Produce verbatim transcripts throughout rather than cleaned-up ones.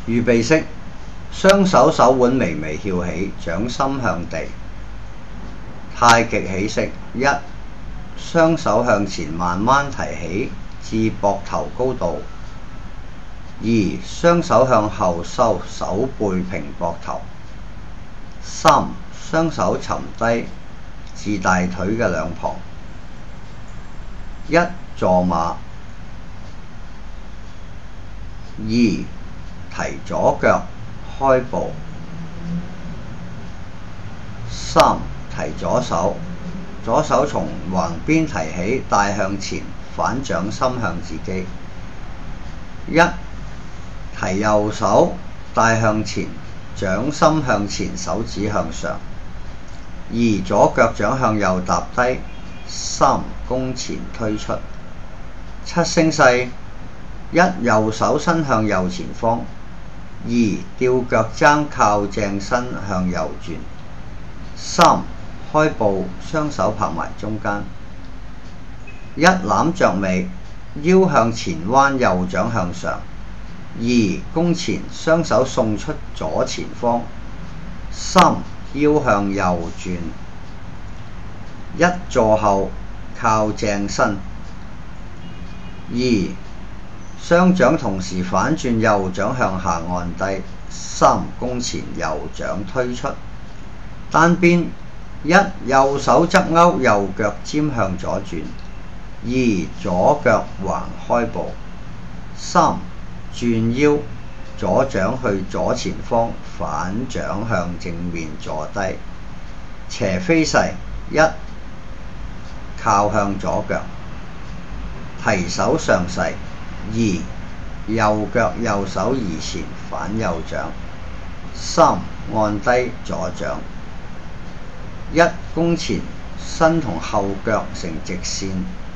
預備式，雙手手腕微微翹起，掌心向地。太極起式，一、雙手向前慢慢提起至膊頭高度；二、雙手向後收，手背平膊頭；三、雙手沉低至大腿嘅兩旁。一、坐馬；二、提左腳開步；三、提左手，左手從橫邊提起帶向前，反掌心向自己。一、提右手帶向前，掌心向前，手指向上。二、左腳掌向右踏低。三、弓前推出。七星勢：一、右手伸向右前方；二、吊腳踭靠正身向右轉；三、開步，雙手拍埋中間；一、攬着尾，腰向前彎，右掌向上；二、弓前，雙手送出左前方；三、腰向右轉；一、坐後靠正身；二、雙掌同時反轉，右掌向下按低；三、弓前，右掌推出。單邊：一、右手側勾，右腳尖向左轉；二、左腳橫開步；三、轉腰，左掌去左前方，反掌向正面坐低。斜飛勢：一、靠向左腳，提手上勢；二、右腳右手移前反右掌；三、按低左掌。一、弓前，身同後腳成直線；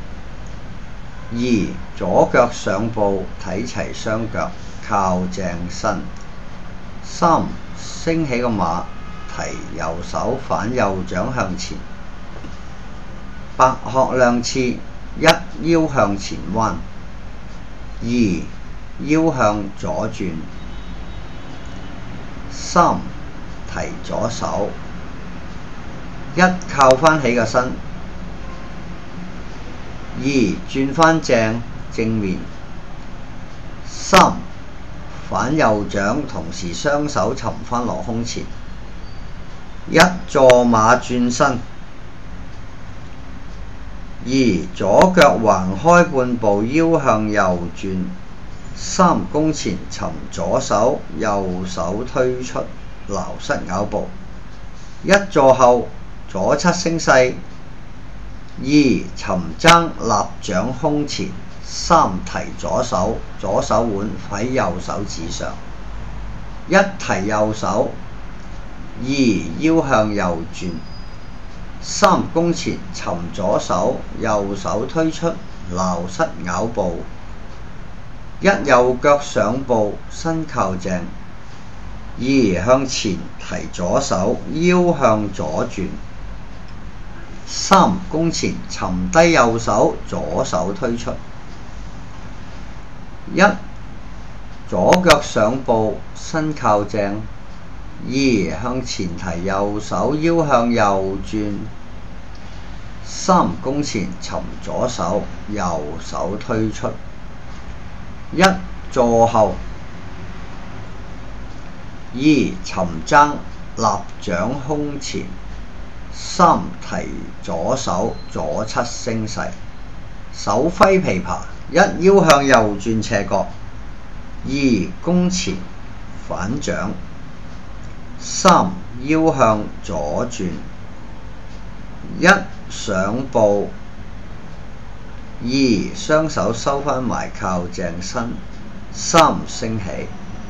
二、左腳上步，睇齊雙腳靠正身；三、升起個馬，提右手反右掌向前。白鶴亮翅：一、腰向前彎；二、腰向左轉；三、提左手；一、靠翻起個身；二、轉翻正正面；三、反右掌，同時雙手沉翻落胸前；一、坐馬轉身；二、左腳橫開半步，腰向右轉；三、弓前沉左手，右手推出，撈膝咬步；一、坐後左七星勢；二、沉踭立掌胸前；三、提左手，左手腕喺右手指上；一、提右手；二、腰向右轉；三、弓前沉左手，右手推出，撈膝咬步；一、右腳上步，身靠正；二、向前提左手，腰向左轉；三、弓前沉低右手，左手推出；一、左腳上步，身靠正；二、向前提右手，腰向右轉；三、弓前沉左手，右手推出；一、坐後；二、沉踭立掌胸前；三、提左手，左七星勢；手揮琵琶：一、腰向右轉斜角；二、弓前反掌；三、腰向左轉；一、上步；二、雙手收返埋靠正身；三、升起；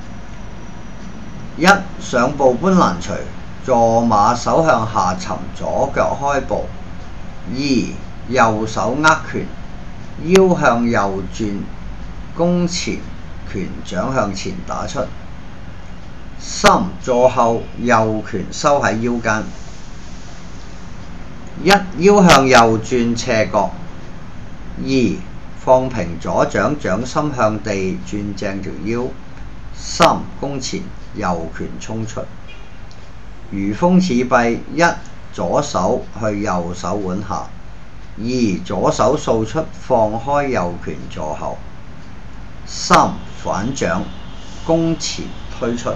一、上步搬攔捶，坐馬手向下沉，左腳開步；二、右手握拳，腰向右轉，弓前拳掌向前打出；三、坐後，右拳收喺腰間；一、腰向右轉斜角；二、放平左掌，掌心向地，轉正條腰； 三弓前，右拳衝出。如風似弊，一左手去右手腕下，二左手掃出放開右拳坐後，三反掌弓前推出。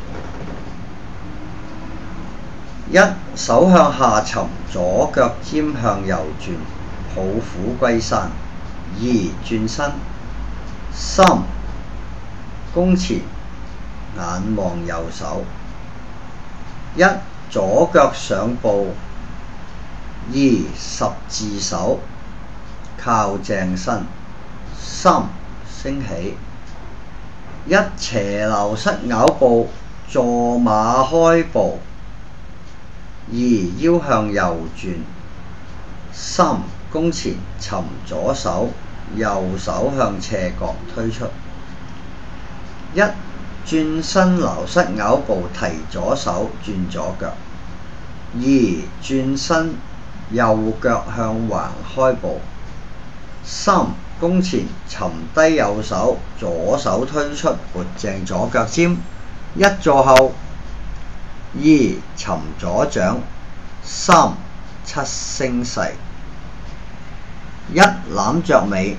一手向下沉，左腳尖向右轉，抱虎歸山。二轉身，三弓前，眼望右手。一左腳上步，二十字手靠正身，三升起。一斜溜膝咬步，坐馬開步。二腰向右轉，三弓前沉左手，右手向斜角推出。一轉身溜膝咬步，提左手轉左腳。二轉身右腳向橫開步。三弓前沉低右手，左手推出撥正左腳尖。一坐後。二沉左掌，三七星勢。一攬着尾，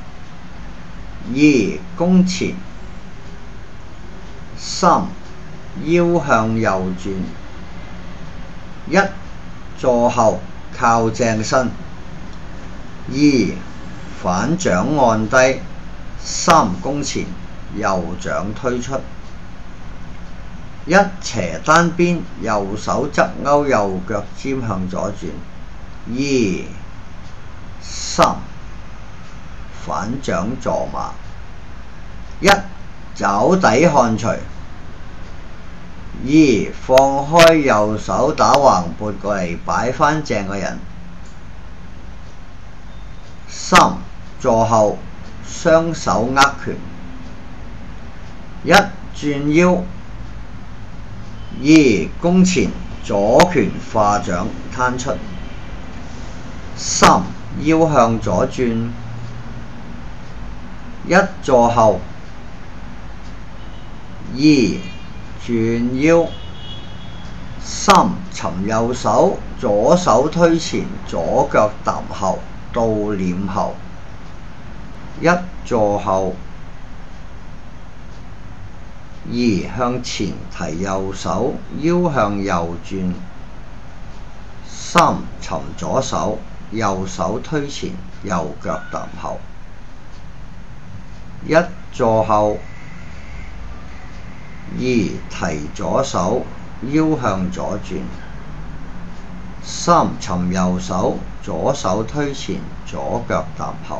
二弓前，三腰向右轉。一坐後靠正身，二反掌按低，三弓前，右掌推出。一斜單邊，右手側勾右腳尖向左轉。二三反掌坐馬。一肘底看捶。二放開右手打橫撥過嚟擺返正個人。三坐後雙手握拳。一轉腰。二弓前，左拳化掌攤出。三腰向左轉。一坐後。二轉腰。三沉右手，左手推前，左腳踏後到臉後。一坐後。二向前提右手，腰向右轉。三沉左手，右手推前，右腳踏後。一坐後。二提左手，腰向左轉。三沉右手，左手推前，左腳踏後。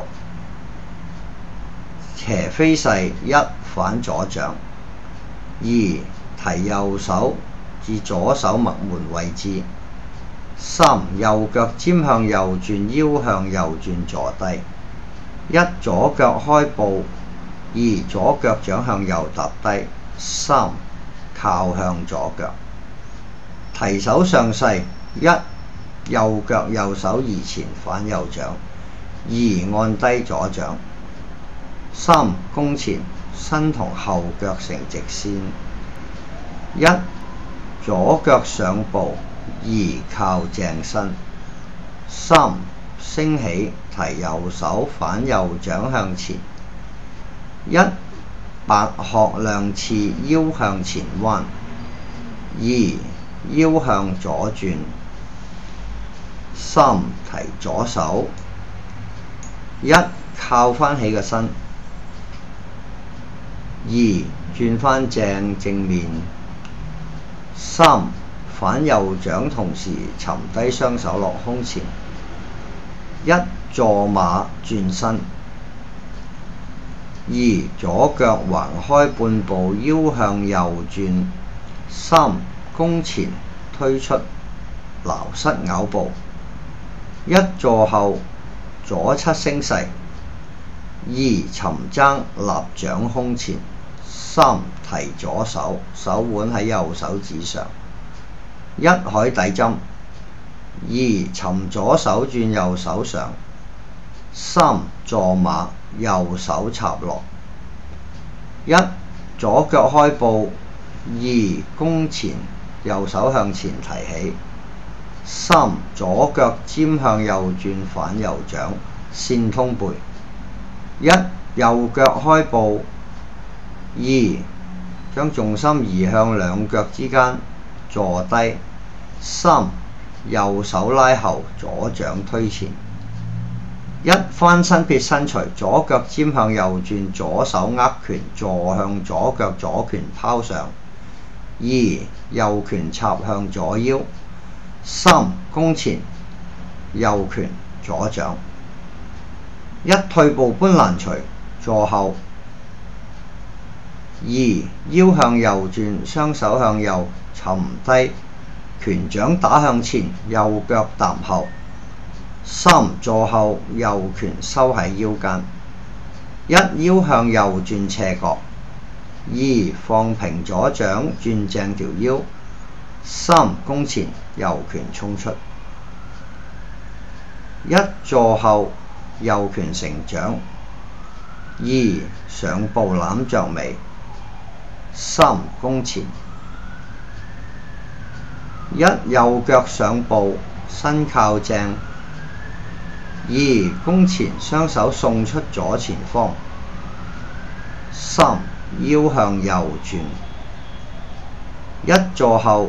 斜飛勢，一反左掌。二提右手至左手脈門位置。三右腳尖向右轉，腰向右轉坐低。一左腳開步。二左腳掌向右踏低。三靠向左腳。提手上勢。一右腳右手移前反右掌。二按低左掌。三弓前，身同後腳成直線。一左腳上步。二靠正身。三升起，提右手反右掌向前。一白鶴亮翅，腰向前彎。二腰向左轉。三提左手。一靠返起個身。二轉返正正面。三反右掌，同時沉低雙手落胸前。一坐馬轉身。二左腳橫開半步，腰向右轉。三弓前推出，撈膝咬步。一坐後，左七星勢。二沉踭立掌胸前。三提左手，手腕喺右手指上。一海底針。二沉左手轉右手上。三坐馬，右手插落。一左腳開步。二弓前，右手向前提起。三左腳尖向右轉反右掌，線通背。一右腳開步。二將重心移向兩腳之間，坐低。三右手拉後，左掌推前。一翻身撇身捶，左腳尖向右轉，左手握拳坐向左腳，左拳拋上。二右拳插向左腰。三弓前，右拳左掌。一退步搬攔捶，坐後。二腰向右轉，雙手向右沉低，拳掌打向前，右腳踏後。三坐後，右拳收喺腰間。一腰向右轉斜角。二放平左掌，轉正條腰。三弓前，右拳衝出。一坐後，右拳成掌。二上步攬着尾。三弓前。一右腳上步，身靠正。二弓前，雙手送出左前方。三腰向右轉。一坐後。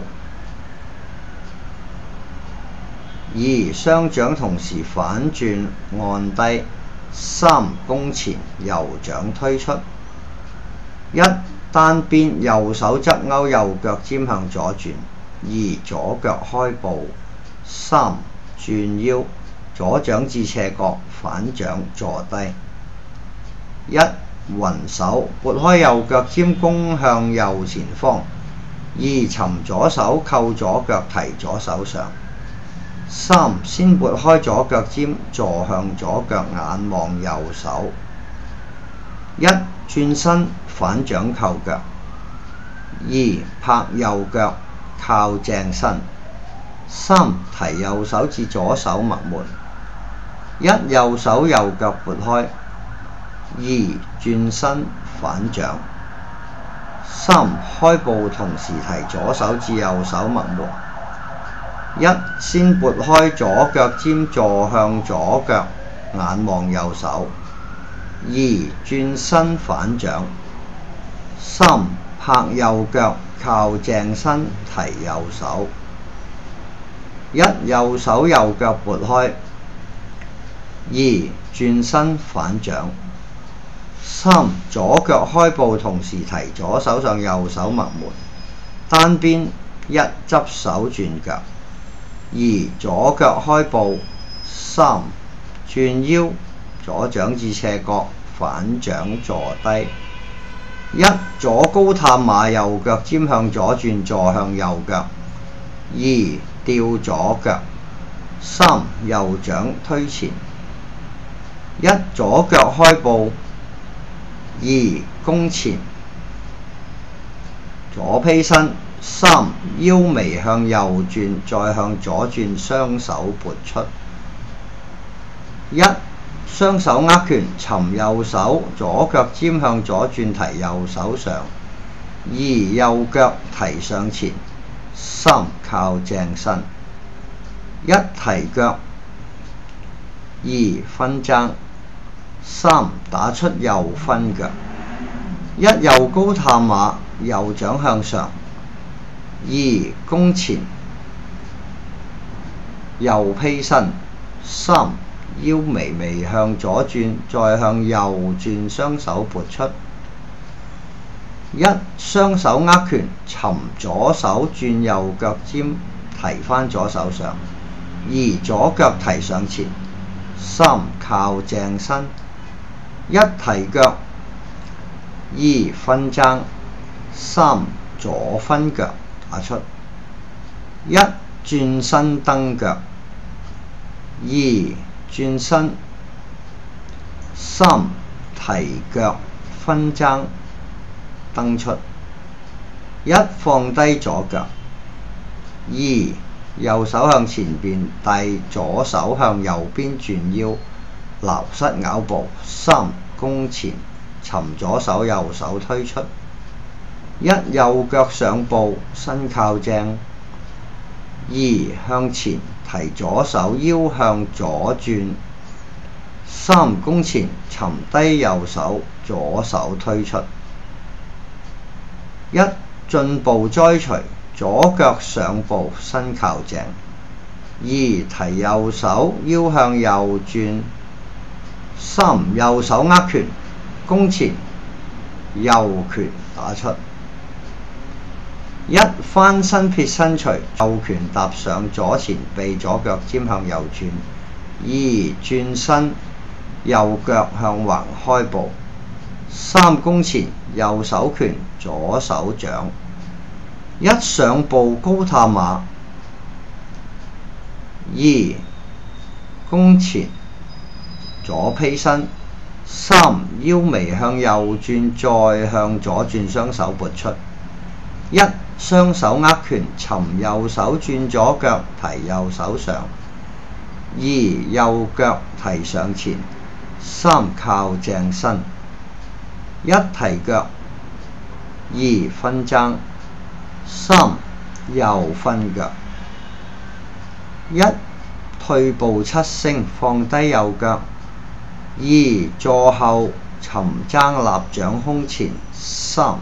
二雙掌同時反轉按低。三弓前，右掌推出。一單邊，右手側勾右腳尖向左轉。二左腳開步。三轉腰，左掌至斜角，反掌坐低。一雲手，撥開右腳尖攻向右前方。二尋左手扣左腳提左手上。三先撥開左腳尖，坐向左腳眼望右手。一轉身反掌扣腳。二拍右腳靠正身。三提右手至左手脈門。一右手右腳撥開。二轉身反掌。三開步同時提左手至右手脈門。一先撥開左腳尖，坐向左腳眼望右手。二轉身反掌。三拍右腳靠正身提右手。一右手右腳撥開。二轉身反掌。三左腳開步同時提左手上右手脈門。單邊。一執手轉腳。二左腳開步。三轉腰，左掌至斜角，反掌坐低。一左高探馬，右腳尖向左轉，坐向右腳。二吊左腳。三右掌推前。一左腳開步。二弓前，左披身。三腰微向右轉，再向左轉，雙手撥出。一雙手握拳，尋右手，左腳尖向左轉，提右手上。二右腳提上前。三靠正身。一提腳。二分踭。三打出右分腳。一右高探馬，右掌向上。二弓前，右披身。三腰微微向左轉，再向右轉，雙手撥出。一雙手握拳，尋左手轉右腳尖，提返左手上。二左腳提上前。三靠正身。一提腳。二分踭。三左分腳打出。一轉身蹬腳。二轉身。三提腳分踭蹬出。一放低左腳。二右手向前邊帶，左手向右邊轉腰，撈膝咬步。三弓前，尋左手右手推出。 一右腳上步，身靠正。二向前提左手，腰向左轉。三弓前沉低右手，左手推出。一進步栽隨，左腳上步，身靠正。二提右手，腰向右轉。三右手握拳，弓前，右拳打出。一翻身撇身捶，右拳搭上左前臂，左腳尖向右轉。二轉身，右腳向橫開步。三弓前，右手拳，左手掌。一上步高探馬。二弓前，左披身。三腰微向右轉，再向左轉，雙手撥出。一雙手握拳，尋右手轉左腳，提右手上。二右腳提上前。三靠正身。一提腳。二分踭。三右分腳。一退步七星，放低右腳。二坐後尋踭立掌胸前。三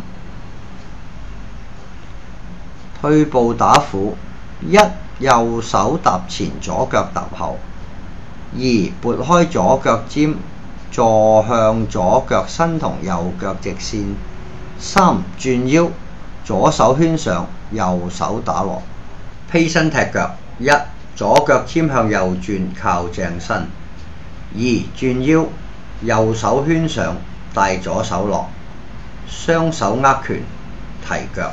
退步打虎。一右手踏前，左腳踏後。二撥開左腳尖，坐向左腳身同右腳直線。三轉腰，左手圈上，右手打落。披身踢腳。一左腳尖向右轉，靠正身。二轉腰，右手圈上，帶左手落。雙手握拳，提腳。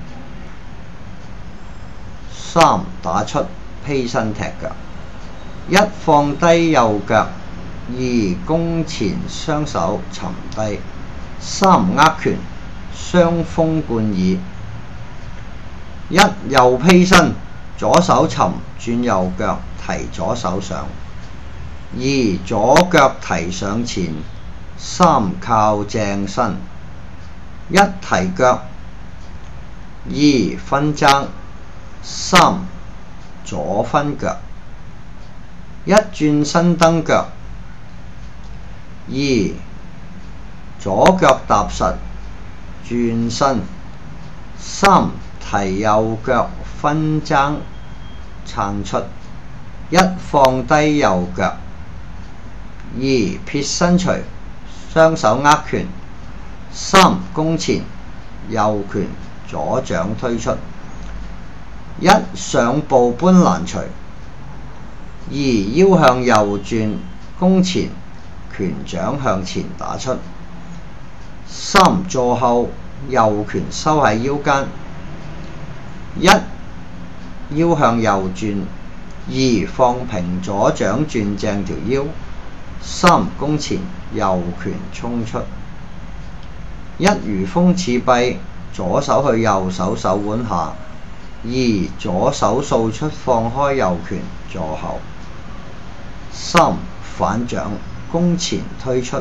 三打出，披身踢腳。一放低右腳。二弓前，雙手沉低。三握拳，雙風貫耳。一右披身，左手沉，轉右腳，提左手上。二左腳提上前。三靠正身。一提腳。二分踭。三左分腳。一轉身蹬腳。二左腳踏實，轉身。三提右腳分踭撐出。一放低右腳。二撇身捶，雙手握拳。三弓前，右拳左掌推出。一上步搬攔捶。二腰向右轉，弓前，拳掌向前打出。三坐後，右拳收喺腰間。一腰向右轉。二放平左掌轉正條腰。三弓前，右拳衝出。一如風似臂，左手去右手手腕下。二左手掃出，放開右拳，坐後。三反掌，弓前推出。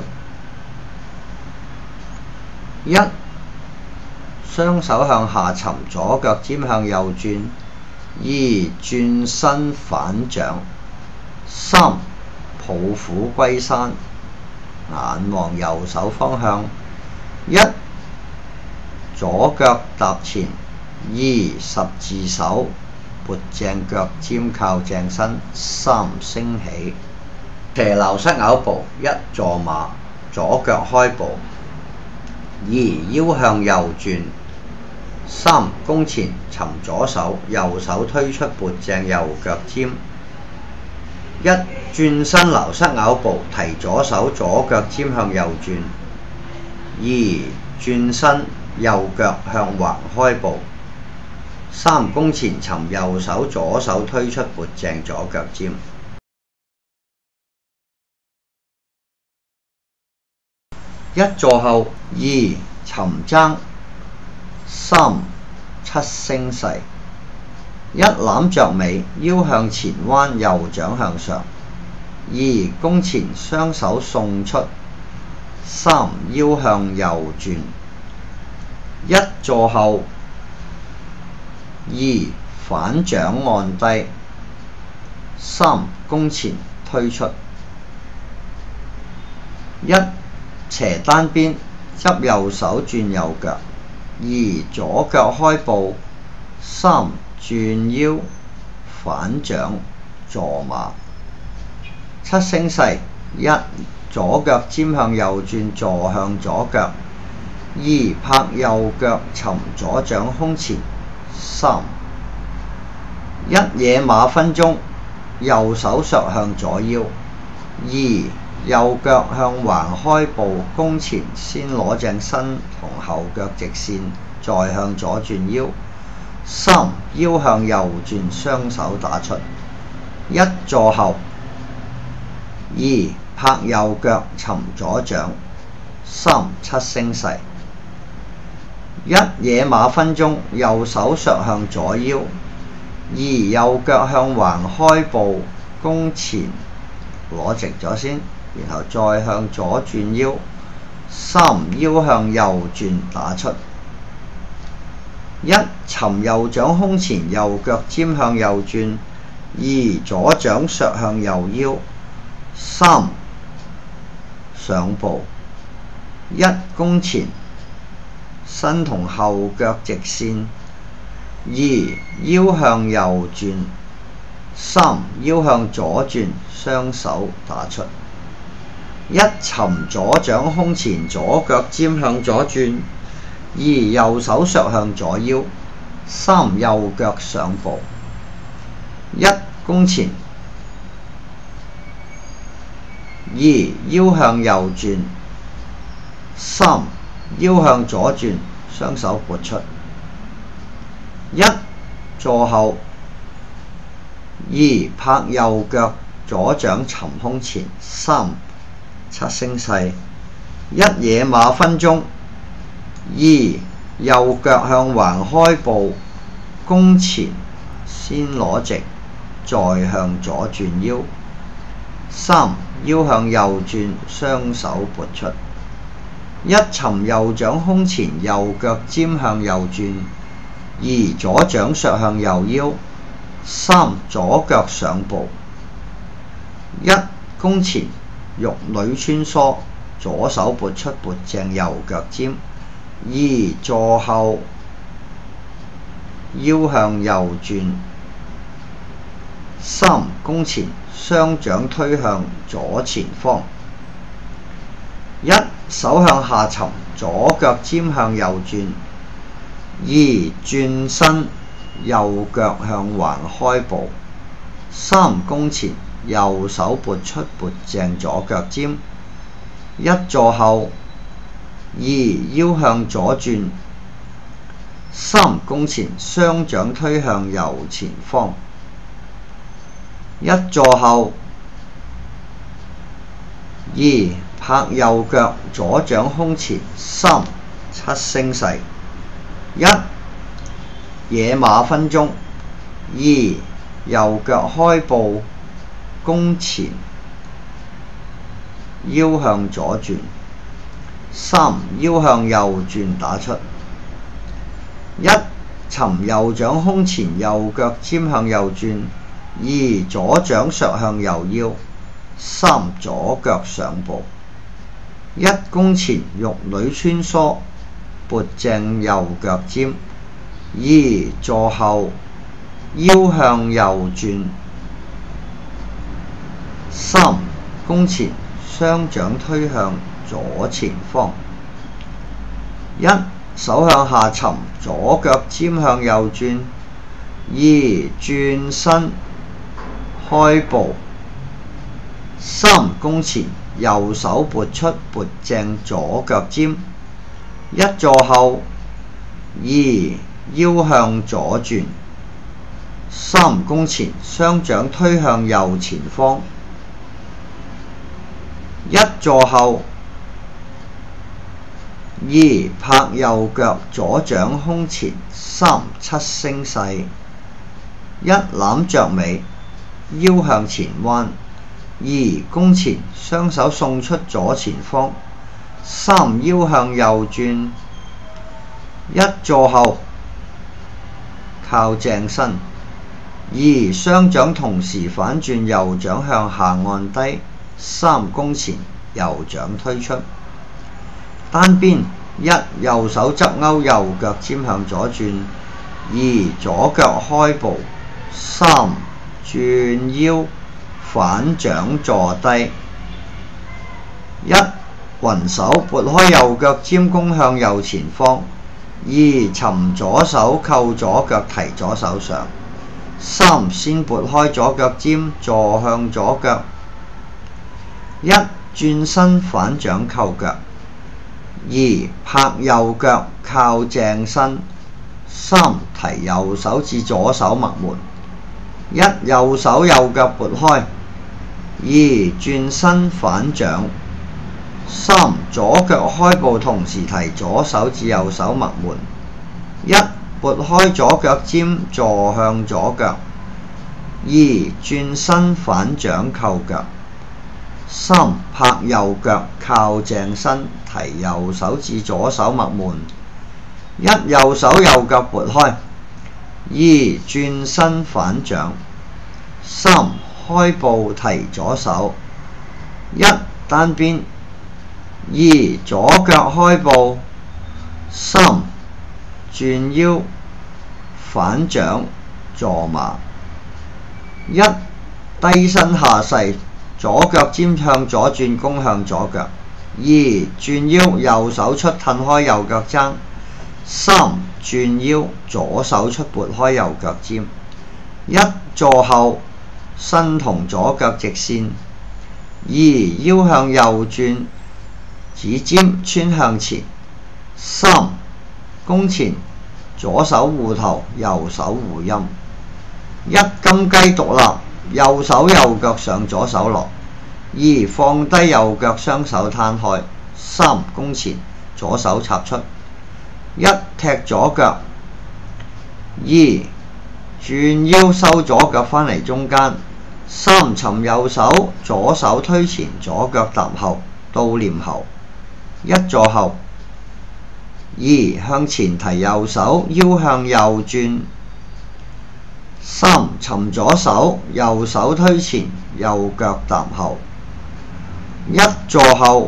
一雙手向下沉，左腳尖向右轉。二轉身反掌。三抱虎歸山，眼望右手方向。一左腳踏前。二十字手，撥正腳尖靠正身。三升起。斜溜膝咬步。一坐馬，左腳開步。二腰向右轉。三弓前，尋左手，右手推出，撥正右腳尖。一轉身溜膝咬步，提左手，左腳尖向右轉。二轉身，右腳向橫開步。三弓前，尋右手，左手推出，撥正左腳尖。一坐後。二尋踭。三七星勢。一攬着尾，腰向前彎，右掌向上。二弓前，雙手送出。三腰向右轉。 一坐後，二反掌按低，三弓前推出。一斜單邊執右手轉右腳，二左腳開步，三轉腰反掌坐馬。七星勢：一左腳尖向右轉坐向左腳，二拍右腳尋左掌胸前，三一野馬分鬃，右手削向左腰，二右腳向橫開步弓前，先攞正身同後腳直線，再向左轉腰，三腰向右轉雙手打出。一坐後，二拍右腳尋左掌，三七星勢：一野馬分鬃，右手削向左腰，二右腳向橫開步弓前攞直咗先，然後再向左轉腰，三腰向右轉打出。一尋右掌胸前，右腳尖向右轉，二左掌削向右腰，三上步，一弓前，身同後腳直線，二腰向右轉，三腰向左轉雙手打出。一尋左掌胸前，左腳尖向左轉，二右手削向左腰，三右腳上步，一弓前，二腰向右轉，三腰向左轉雙手撥出。一坐後，二拍右腳左掌尋胸前，三七星勢：一野馬分鬃，二右腳向橫開步弓前，先攞直，再向左轉腰，三腰向右轉雙手撥出。一尋右掌胸前，右腳尖向右轉，二左掌削向右腰，三左腳上步，一弓前，玉女穿梭，左手撥出撥正右腳尖，二坐後，腰向右轉，三弓前，雙掌推向左前方，一手向下沉，左腳尖向右轉，二轉身，右腳向橫開步，三弓前，右手撥出撥正左腳尖，一坐後，二腰向左轉，三弓前，雙掌推向右前方，一坐後，二拍右腳左掌胸前，三七星勢：一野馬分鬃，二右腳開步弓前，腰向左轉，三腰向右轉打出。一尋右掌胸前，右腳尖向右轉，二左掌削向右腰，三左腳上步，一弓前，玉女穿梭，撥正右腳尖，二坐後，腰向右轉，三弓前，雙掌推向左前方，一手向下沉，左腳尖向右轉，二轉身開步，三弓前，右手撥出撥正左腳尖，一坐後，二腰向左轉，三弓前，雙掌推向右前方，一坐後，二拍右腳左掌胸前，三七星勢：一攬着尾，腰向前彎，二弓前，雙手送出左前方，三腰向右轉， 一坐後靠正身。二雙掌同時反轉，右掌向下按低。三弓前，右掌推出。單邊一右手側勾，右腳尖向左轉。二左腳開步。三轉腰反掌坐低。一雲手撥開右腳尖弓向右前方。二尋左手扣左腳提左手上。三先撥開左腳尖坐向左腳。一轉身反掌扣腳。二拍右腳靠正身。三提右手至左手脈門。一右手右腳撥開。二轉身反掌。三左腳開步，同時提左手至右手脈門。一撥開左腳尖坐向左腳。二轉身反掌扣腳。三拍右腳靠正身，提右手至左手脈門。一右手右腳撥開。二轉身反掌。三開步提左手。一單邊。二左腳開步。三轉腰反掌坐馬。一低身下勢，左腳尖向左轉，弓向左腳。二轉腰右手出褪開右腳踭。三轉腰左手出撥開右腳尖。一坐後身同左腳直線。二腰向右轉，指尖穿向前。三弓前，左手護頭，右手護陰。一金雞獨立，右手右腳上，左手落。二放低右腳，雙手攤開。三弓前，左手插出。一踢左腳。二轉腰收左腳返嚟中間。三尋右手，左手推前，左腳踏後，倒念後。一坐後。二向前提右手，腰向右轉。三尋左手，右手推前，右腳踏後。一坐後。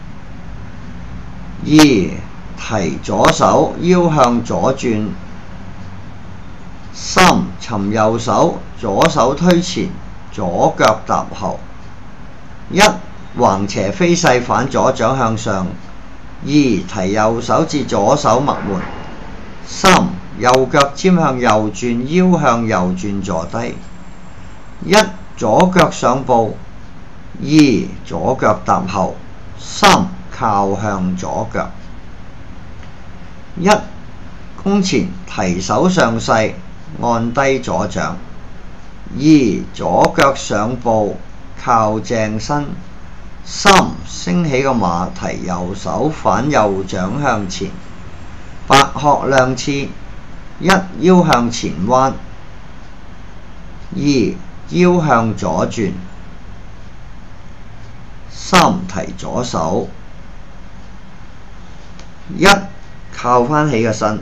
二提左手，腰向左轉。三尋右手，左手推前，左腳踏後。一橫斜飛勢反左掌向上。二提右手至左手脈門。三右腳尖向右轉，腰向右轉坐低。一左腳上步。二左腳踏後。三靠向左腳。一弓前提手上勢，按低左掌。二左腳上步，靠正身。三升起個馬，提右手反右掌向前。白鶴亮翅。一腰向前彎。二腰向左轉。三提左手。一靠翻起個身。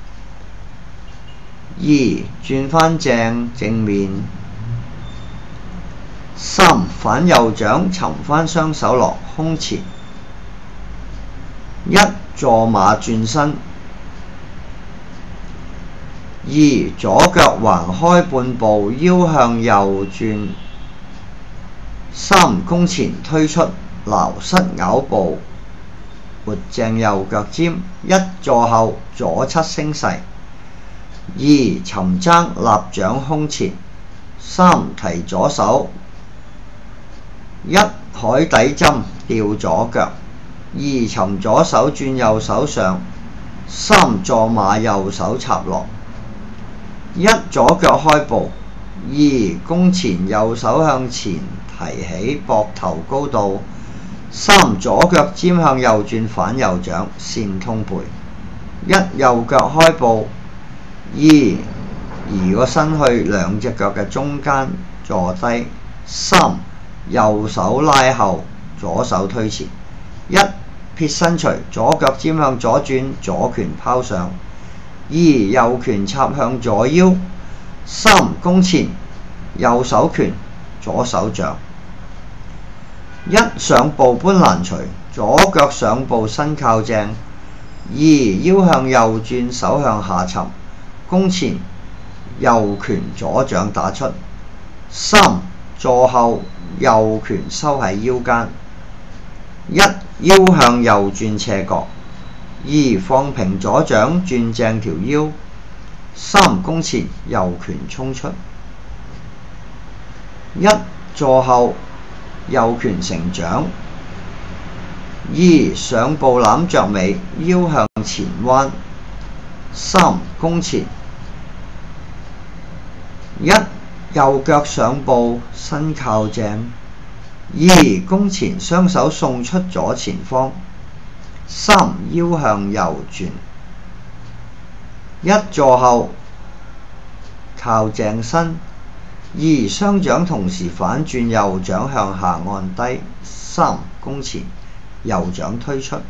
二轉翻正正面。三反右掌，尋翻雙手落胸前。一坐馬轉身。二左腳橫開半步，腰向右轉。三弓前推出，撈膝咬步，撥正右腳尖。一坐後，左七星勢。二尋爭立掌胸前。三提左手。一海底針吊左腳。二尋左手轉右手上。三坐馬右手插落。一左腳開步。二弓前右手向前提起，膊頭高度。三左腳尖向右轉，反右掌，線通背。一右腳開步。二移個身去兩隻腳嘅中間坐低。三右手拉後，左手推前。一撇身捶，左腳尖向左轉，左拳拋上。二右拳插向左腰。三弓前，右手拳，左手掌。一上步搬攔捶，左腳上步身靠正。二腰向右轉，手向下沉，弓前，右拳左掌打出。三坐後，右拳收喺腰間。一腰向右轉斜角。二放平左掌，轉正條腰。三弓前，右拳衝出。一坐後，右拳成掌。二上步攬着尾，腰向前彎。三弓前。一右腳上步，身靠正。二弓前，雙手送出左前方。三腰向右轉。一坐後，靠正身。二雙掌同時反轉，右掌向下按低。三弓前，右掌推出。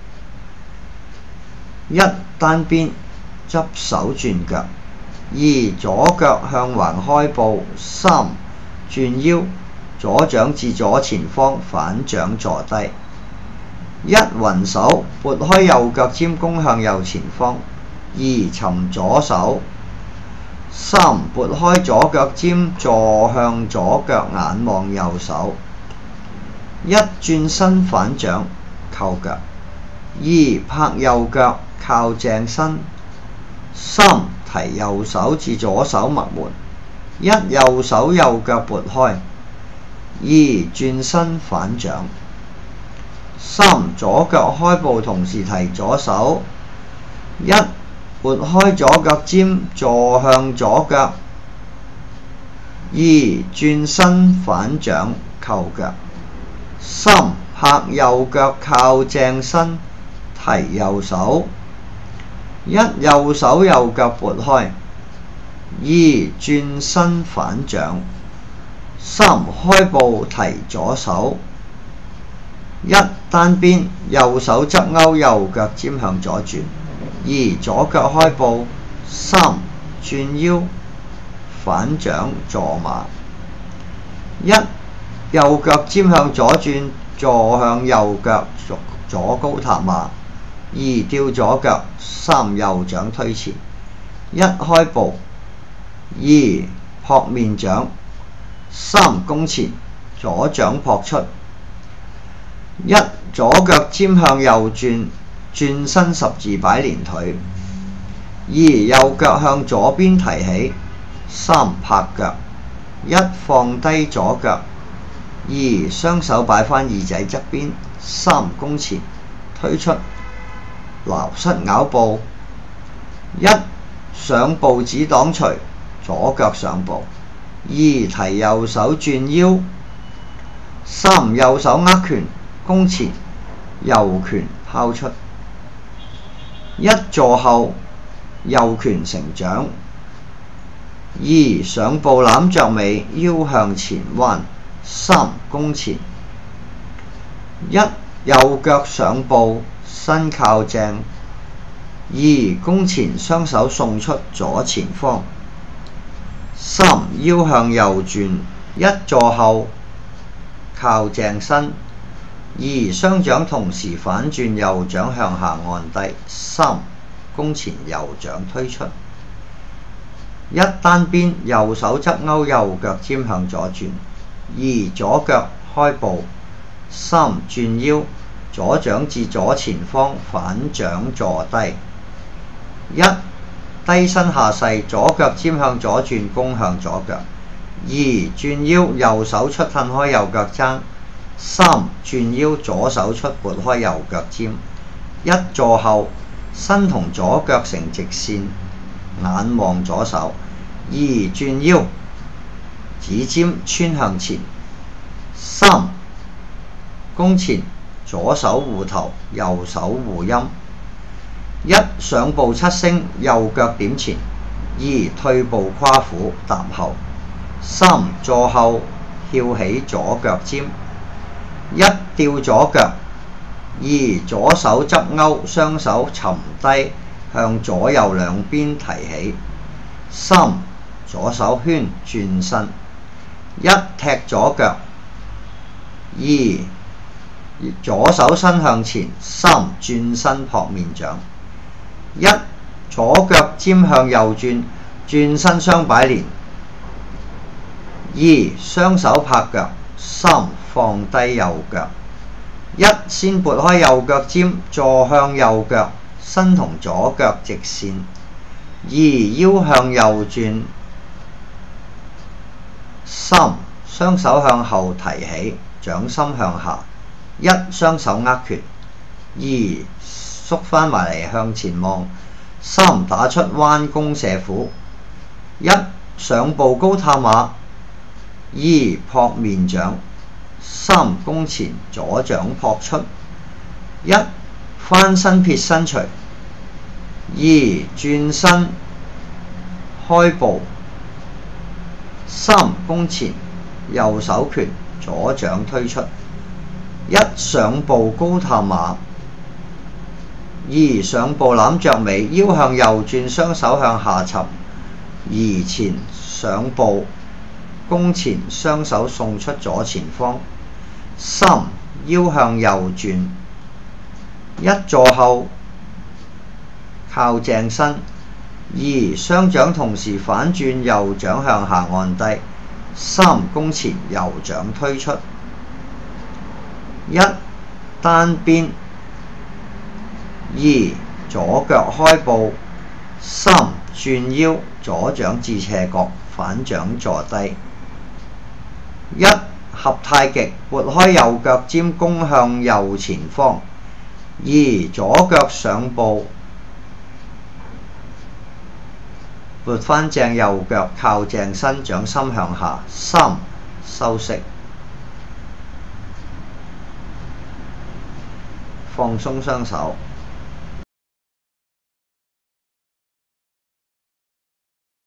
一單邊執手轉腳。二左腳向橫開步。三轉腰，左掌至左前方，反掌坐低。一雲手撥開右腳尖，弓向右前方。二沉左手。三撥開左腳尖，坐向左腳，眼望右手。一轉身反掌扣腳。二拍右腳靠正身。三提右手至左手脈門。一右手右腳撥開。二轉身反掌。三左腳開步，同時提左手。一撥開左腳尖，坐向左腳。二轉身反掌扣腳。三拍右腳靠正身，提右手。一右手右腳撥開。二轉身反掌。三開步提左手。一單邊右手側勾，右腳尖向左轉。二左腳開步。三轉腰反掌坐馬。一右腳尖向左轉，坐向右腳左高踏馬。二吊左腳。三右掌推前。一開步。二撲面掌。三弓前，左掌撲出。一左腳尖向右轉，轉身十字擺連腿。二右腳向左邊提起。三拍腳。一放低左腳。二雙手擺返耳仔側邊。三弓前，推出撈膝咬步。一上步指擋捶，左腳上步。二提右手轉腰。三右手握拳，弓前，右拳拋出。一坐後，右拳成掌。二上步攬着尾，腰向前彎。三弓前。一右腳上步，身靠正。二弓前，雙手送出左前方。三腰向右轉。一坐後，靠正身。二雙掌同時反轉，右掌向下按低。三弓前，右掌推出。一單邊右手側勾，右腳尖向左轉。二左腳開步。三轉腰，左掌至左前方，反掌坐低。一低身下勢，左腳尖向左轉，弓向左腳。二轉腰，右手出褪開右腳踭。三轉腰，左手出撥開右腳尖。一坐後，身同左腳成直線，眼望左手。二轉腰，指尖穿向前。三弓前，左手護頭，右手護陰。一上步七星，右腳點前。二退步跨虎踏後。三坐後，翹起左腳尖。一吊左腳。 二、左手執勾，雙手沉低，向左右兩邊提起。三、左手圈轉身。一、踢左腳。二、左手伸向前。三、轉身撲面掌。一、左腳尖向右轉，轉身雙擺連。二、雙手拍腳。三、放低右腳。一、先撥開右腳尖，坐向右腳，身同左腳直線。二、腰向右轉。三、雙手向後提起，掌心向下。一、雙手握拳。二、縮翻埋嚟向前望。三、打出彎弓射虎。一、上步高探馬。二、撲面掌。三、弓前左掌撲出。一、翻身撇身捶。二、轉身開步。三、弓前右手拳左掌推出。一、上步高探馬。二、上步攬着尾，腰向右轉，雙手向下沉，移前上步，弓前雙手送出左前方。三、腰向右轉。一、坐後靠正身。二、雙掌同時反轉，右掌向下按低。三、弓前右掌推出。一、單邊。二、左腳開步。三、轉腰，左掌至斜角，反掌坐低。一、合太極，撥開右腳尖，弓向右前方。二、左腳上步，撥翻正右腳，靠正身，掌心向下。三、收息，放鬆雙手。